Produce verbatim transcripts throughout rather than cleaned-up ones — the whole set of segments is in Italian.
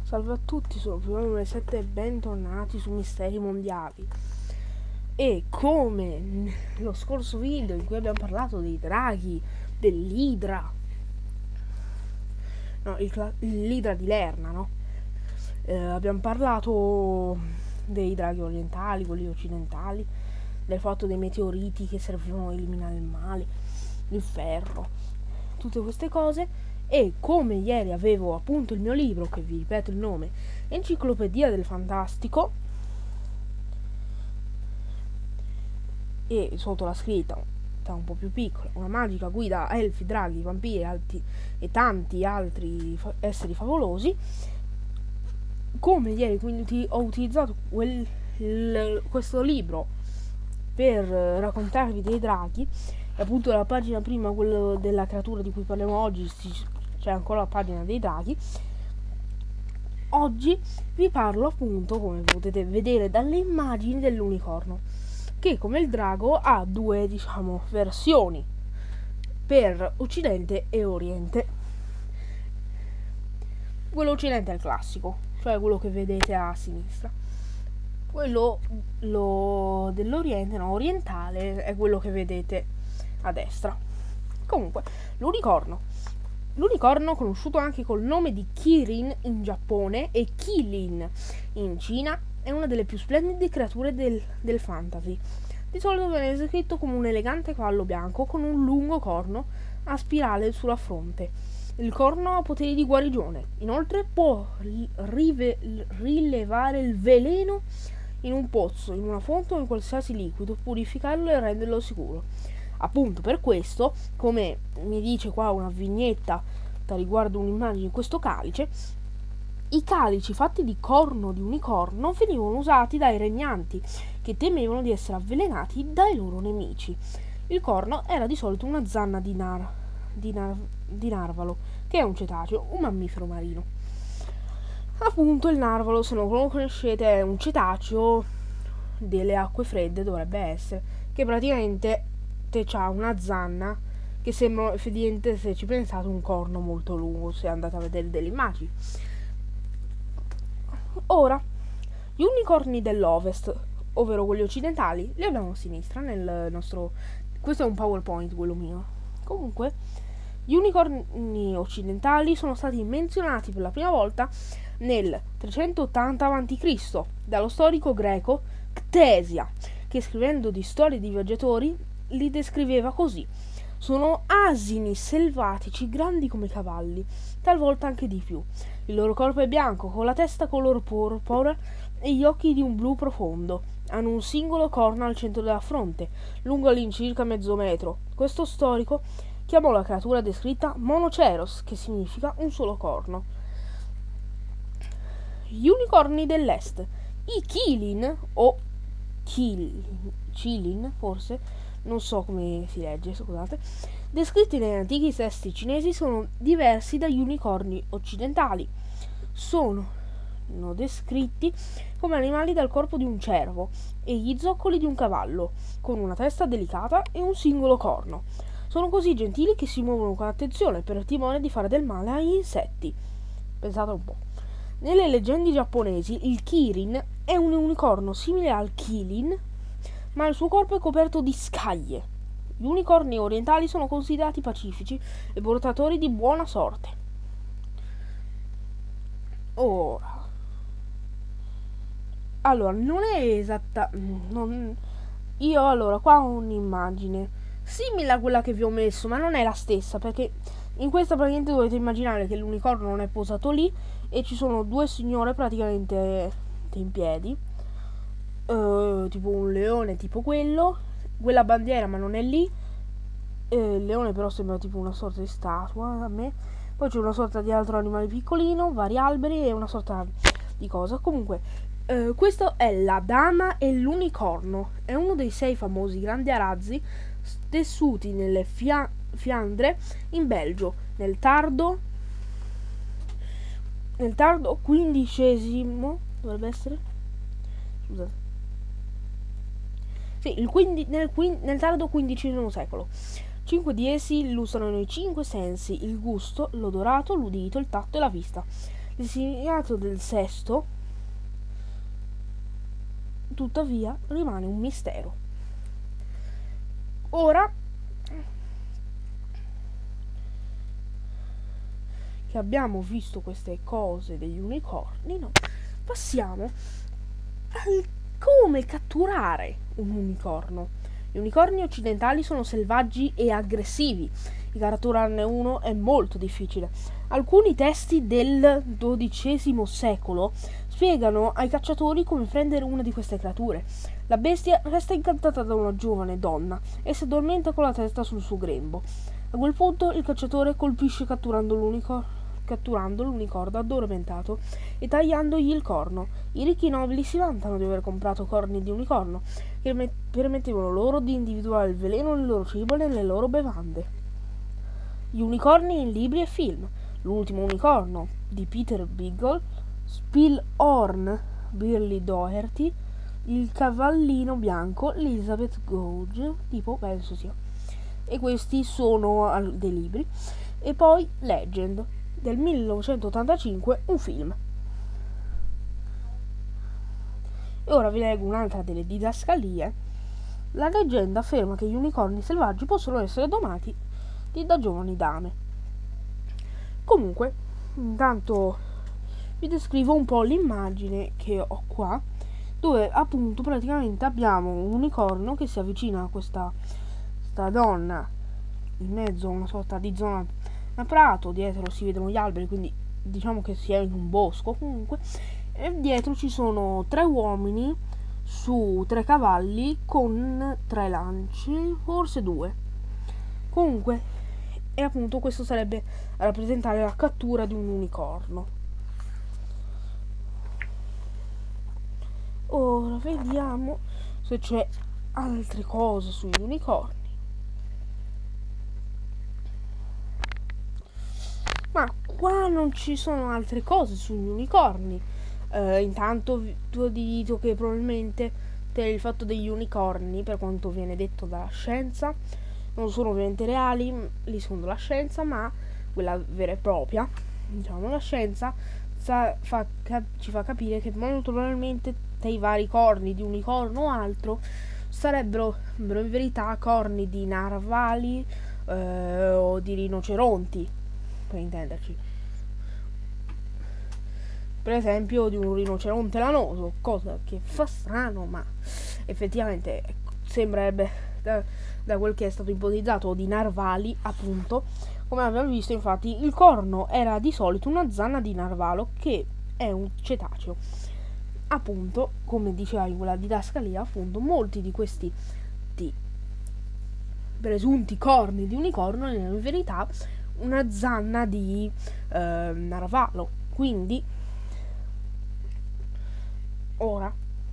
Salve a tutti, sono Primo numero sette e bentornati su Misteri Mondiali. E come lo scorso video in cui abbiamo parlato dei draghi, dell'idra, no, il, l'idra di Lerna, no? Eh, abbiamo parlato dei draghi orientali, quelli occidentali, del fatto dei meteoriti che servivano a eliminare il male, il ferro, tutte queste cose. E come ieri avevo appunto il mio libro, che vi ripeto il nome, Enciclopedia del Fantastico, e sotto la scritta un po' più piccola, una magica guida a elfi, draghi, vampiri alti, e tanti altri fa- esseri favolosi, come ieri quindi ho utilizzato quel, il, questo libro per raccontarvi dei draghi, e appunto la pagina prima, quello della creatura di cui parliamo oggi, c'è ancora la pagina dei draghi. Oggi vi parlo appunto, come potete vedere dalle immagini, dell'unicorno, che come il drago ha due, diciamo, versioni per Occidente e Oriente. Quello Occidente è il classico, cioè quello che vedete a sinistra. Quello lo, dell'Oriente, no, orientale, è quello che vedete a destra. Comunque, l'unicorno. L'unicorno, conosciuto anche col nome di Kirin in Giappone e Qilin in Cina, è una delle più splendide creature del, del fantasy. Di solito viene descritto come un elegante cavallo bianco con un lungo corno a spirale sulla fronte. Il corno ha poteri di guarigione. Inoltre può rive, rilevare il veleno in un pozzo, in una fonte o in qualsiasi liquido, purificarlo e renderlo sicuro. Appunto per questo, come mi dice qua una vignetta riguardo un'immagine di questo calice, i calici fatti di corno di unicorno venivano usati dai regnanti, che temevano di essere avvelenati dai loro nemici. Il corno era di solito una zanna di, nar, di, nar, di narvalo, che è un cetaceo, un mammifero marino. Appunto il narvalo, se non lo conoscete, è un cetaceo delle acque fredde, dovrebbe essere, che praticamente c'ha una zanna che sembra effettivamente, se ci pensate, un corno molto lungo, se andate a vedere delle immagini. Ora, gli unicorni dell'ovest, ovvero quelli occidentali, li abbiamo a sinistra nel nostro... questo è un PowerPoint, quello mio. Comunque, gli unicorni occidentali sono stati menzionati per la prima volta nel trecentottanta avanti Cristo dallo storico greco Ctesia, che scrivendo di storie di viaggiatori li descriveva così: sono asini selvatici grandi come cavalli, talvolta anche di più. Il loro corpo è bianco, con la testa color porpora e gli occhi di un blu profondo. Hanno un singolo corno al centro della fronte, lungo all'incirca mezzo metro. Questo storico chiamò la creatura descritta monoceros, che significa un solo corno. Gli unicorni dell'est, i Qilin o Qilin forse, non so come si legge, scusate, descritti negli antichi testi cinesi, sono diversi dagli unicorni occidentali. Sono descritti come animali dal corpo di un cervo e gli zoccoli di un cavallo, con una testa delicata e un singolo corno. Sono così gentili che si muovono con attenzione per timore di fare del male agli insetti. Pensate un po'. Nelle leggende giapponesi il Kirin è un unicorno simile al Qilin, ma il suo corpo è coperto di scaglie. Gli unicorni orientali sono considerati pacifici e portatori di buona sorte. Ora, allora, non è esatta... Non, io, allora, qua ho un'immagine simile a quella che vi ho messo, ma non è la stessa, perché in questa praticamente dovete immaginare che l'unicorno non è posato lì e ci sono due signore praticamente in piedi. Uh, tipo un leone, tipo quello, quella bandiera, ma non è lì. Uh, il leone però sembra tipo una sorta di statua a me. Poi c'è una sorta di altro animale piccolino, vari alberi e una sorta di cosa. Comunque, uh, questo è la dama e l'unicorno. È uno dei sei famosi grandi arazzi tessuti nelle fia- Fiandre in Belgio nel tardo nel tardo quindicesimo, dovrebbe essere, scusate. Sì, il quindi, nel, nel tardo quindicesimo secolo. Cinque di essi illustrano i cinque sensi: il gusto, l'odorato, l'udito, il tatto e la vista. Il significato del sesto, tuttavia, rimane un mistero. Ora che abbiamo visto queste cose degli unicorni, no, passiamo al come catturare un unicorno. Gli unicorni occidentali sono selvaggi e aggressivi. Di catturarne uno è molto difficile. Alcuni testi del dodicesimo secolo spiegano ai cacciatori come prendere una di queste creature. La bestia resta incantata da una giovane donna e si addormenta con la testa sul suo grembo. A quel punto il cacciatore colpisce catturando l'unicorno catturando l'unicorno addormentato e tagliandogli il corno. I ricchi nobili si vantano di aver comprato corni di unicorno che permettevano loro di individuare il veleno nel loro cibo e nelle loro bevande. Gli unicorni in libri e film. L'ultimo unicorno di Peter Beagle, Spillhorn, Burley Doherty, Il cavallino bianco, Elizabeth Gouge, tipo penso sia. E questi sono dei libri. E poi Legend del millenovecentottantacinque, un film. E ora vi leggo un'altra delle didascalie. La leggenda afferma che gli unicorni selvaggi possono essere domati da giovani dame. Comunque, intanto vi descrivo un po' l'immagine che ho qua, dove appunto praticamente abbiamo un unicorno che si avvicina a questa, questa donna in mezzo a una sorta di zona a prato. Dietro si vedono gli alberi, quindi diciamo che si è in un bosco comunque, e dietro ci sono tre uomini su tre cavalli con tre lanci, forse due. Comunque, e appunto questo sarebbe a rappresentare la cattura di un unicorno. Ora vediamo se c'è altre cose sugli unicorni. Ma qua non ci sono altre cose sugli unicorni. Eh, intanto vi dico che probabilmente per il fatto degli unicorni, per quanto viene detto dalla scienza, non sono ovviamente reali, lì secondo la scienza, ma quella vera e propria, diciamo, la scienza sa, fa, cap, ci fa capire che molto probabilmente dei vari corni di unicorno o altro sarebbero in verità corni di narvali eh, o di rinoceronti, per intenderci. Per esempio di un rinoceronte lanoso, cosa che fa strano, ma effettivamente sembrerebbe, da, da quel che è stato ipotizzato, di narvali, appunto. Come abbiamo visto, infatti, il corno era di solito una zanna di narvalo, che è un cetaceo. Appunto, come diceva in quella didascalia, appunto, molti di questi di presunti corni di unicorno erano in verità una zanna di eh, narvalo. Quindi ora,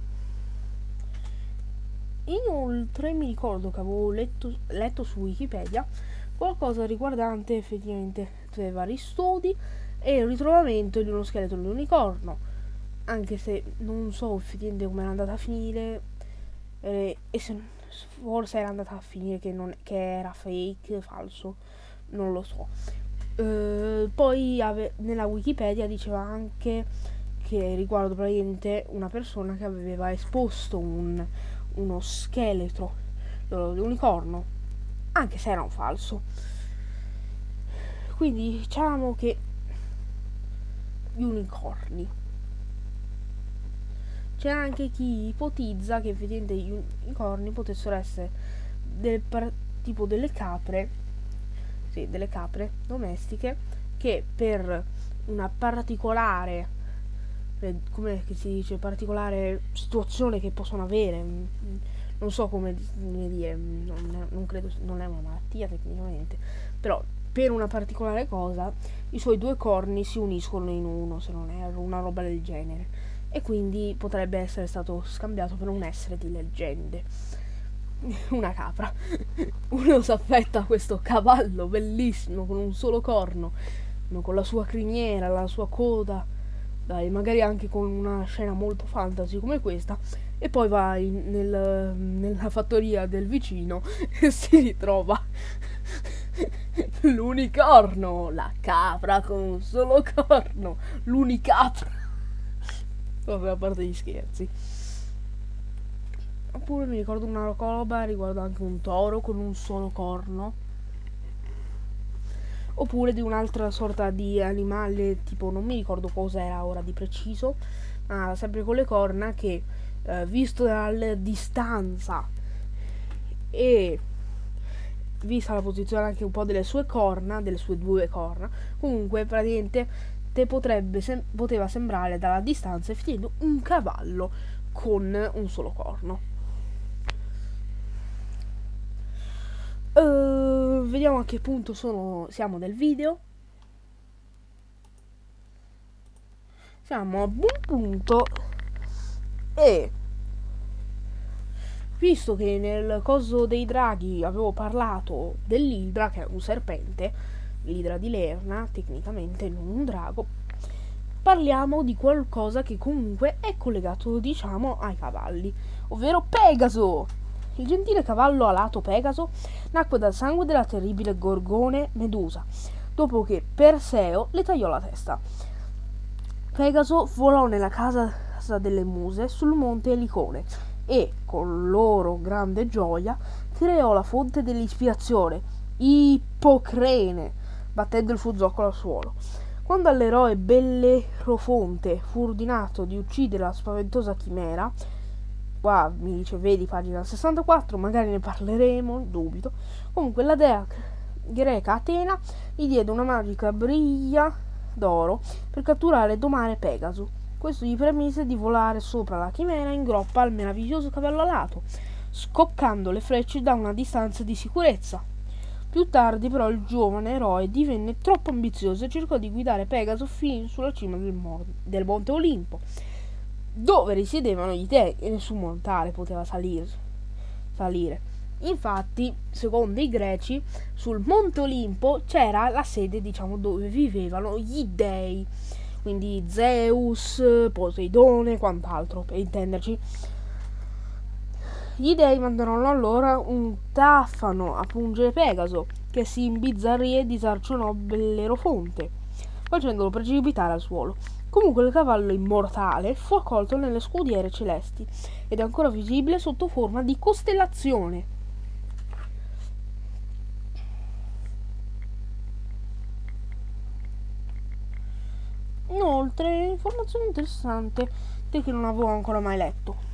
inoltre mi ricordo che avevo letto, letto su Wikipedia qualcosa riguardante effettivamente dei vari studi e il ritrovamento di uno scheletro di unicorno, anche se non so effettivamente come era andata a finire eh, e se forse era andata a finire che, non, che era fake, falso, non lo so. Eh, poi ave, nella Wikipedia diceva anche che riguardo praticamente una persona che aveva esposto un, uno scheletro di unicorno, anche se era un falso. Quindi diciamo che gli unicorni, c'è anche chi ipotizza che effettivamente gli unicorni potessero essere del par- tipo delle capre, sì, delle capre domestiche, che per una particolare, come si dice, particolare situazione che possono avere, non so come dire, non, non credo, non è una malattia tecnicamente, però per una particolare cosa i suoi due corni si uniscono in uno, se non è una roba del genere, e quindi potrebbe essere stato scambiato per un essere di leggende, una capra. Uno si affetta a questo cavallo bellissimo con un solo corno, con la sua criniera, la sua coda, dai, magari anche con una scena molto fantasy come questa, e poi va in, nel, nella fattoria del vicino e si ritrova L'unicorno, la capra con un solo corno, l'unicapra. Vabbè, a parte gli scherzi. Oppure mi ricordo una roba riguardo anche un toro con un solo corno. Oppure di un'altra sorta di animale, tipo non mi ricordo cosa era ora di preciso, ma sempre con le corna che eh, visto dalla distanza e vista la posizione anche un po' delle sue corna, delle sue due corna, comunque praticamente te potrebbe sem- poteva sembrare dalla distanza effettivamente un cavallo con un solo corno. Uh, vediamo a che punto sono, siamo nel video. Siamo a buon punto. E visto che nel coso dei draghi avevo parlato dell'idra, che è un serpente, l'idra di Lerna, tecnicamente non un drago, parliamo di qualcosa che comunque è collegato, diciamo, ai cavalli, ovvero Pegaso. Il gentile cavallo alato Pegaso nacque dal sangue della terribile Gorgone Medusa, dopo che Perseo le tagliò la testa. Pegaso volò nella casa delle muse sul monte Elicone e, con loro grande gioia, creò la fonte dell'ispirazione, Ippocrene, battendo il suo zoccolo al suolo. Quando all'eroe Bellerofonte fu ordinato di uccidere la spaventosa chimera, qua mi dice vedi pagina sessantaquattro, magari ne parleremo, dubito. Comunque la dea greca Atena gli diede una magica briglia d'oro per catturare e domare Pegaso. Questo gli permise di volare sopra la chimera in groppa al meraviglioso cavallo alato, scoccando le frecce da una distanza di sicurezza. Più tardi però il giovane eroe divenne troppo ambizioso e cercò di guidare Pegaso fin sulla cima del, mo- del monte Olimpo, dove risiedevano gli dei, e nessun mortale poteva salire. salire. Infatti, secondo i greci, sul monte Olimpo c'era la sede, diciamo, dove vivevano gli dei, quindi Zeus, Poseidone e quant'altro, per intenderci. Gli dei mandarono allora un tafano a pungere Pegaso, che si imbizzarrì e disarcionò Bellerofonte, facendolo precipitare al suolo. Comunque il cavallo immortale fu accolto nelle scudiere celesti ed è ancora visibile sotto forma di costellazione. Inoltre, informazione interessante che non avevo ancora mai letto.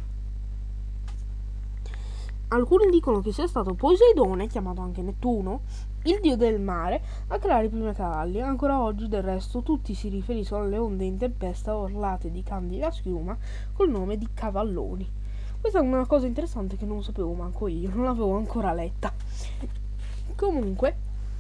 Alcuni dicono che sia stato Poseidone, chiamato anche Nettuno, il dio del mare, a creare i primi cavalli. Ancora oggi, del resto, tutti si riferiscono alle onde in tempesta orlate di candida schiuma col nome di cavalloni. Questa è una cosa interessante che non sapevo manco io, non l'avevo ancora letta. Comunque,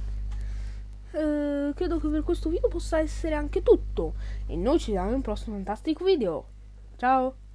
eh, credo che per questo video possa essere anche tutto. E noi ci vediamo in un prossimo fantastico video. Ciao!